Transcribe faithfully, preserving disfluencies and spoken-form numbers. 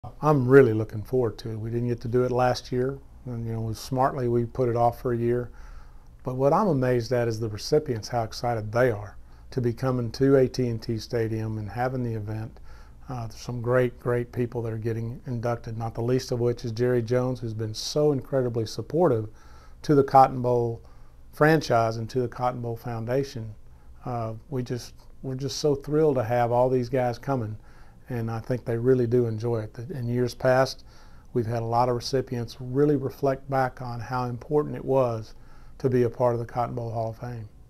I'm really looking forward to it. We didn't get to do it last year, and you know, smartly we put it off for a year. But what I'm amazed at is the recipients, how excited they are to be coming to A T and T Stadium and having the event. Uh, there's some great, great people that are getting inducted, not the least of which is Jerry Jones, who's been so incredibly supportive to the Cotton Bowl franchise and to the Cotton Bowl Foundation. Uh, we just, we're just so thrilled to have all these guys coming, and I think they really do enjoy it. In years past, we've had a lot of recipients really reflect back on how important it was to be a part of the Cotton Bowl Hall of Fame.